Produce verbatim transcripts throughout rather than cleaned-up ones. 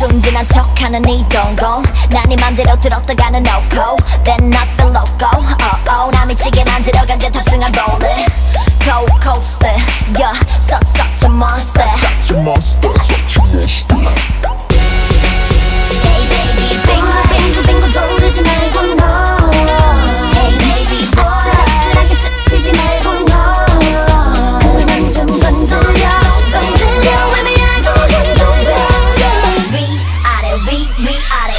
순진한 척하는 이 동공 난 네 맘대로 들었다가는 no-go Then I feel loco oh, oh. 나 미치게 만들어간 듯 탑승한 rolling Cold coaster yeah so such a monster Such a monster Such a monster Hey baby boy 빙글 빙글 돌리지 말고 no Hey baby boy 아슬아슬하게 스치지 말고 no 그만 좀 건드려 건드려 애매하고 흔들려 위아래 위 위아래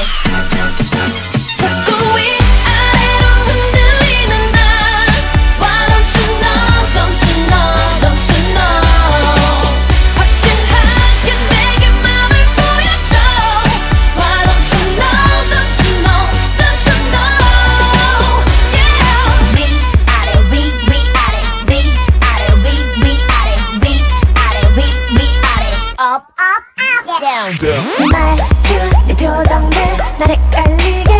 자꾸 위아래로 흔들리는 나 Why don't you know don't you know don't you know 확실하게 내게 맘을 보여줘 Why don't you know don't you know don't you know yeah 위아래 위 위아래 위아래 위 위아래 위아래 위 위아래 up up up down down 내 말투 네 표정들 날 헷갈리게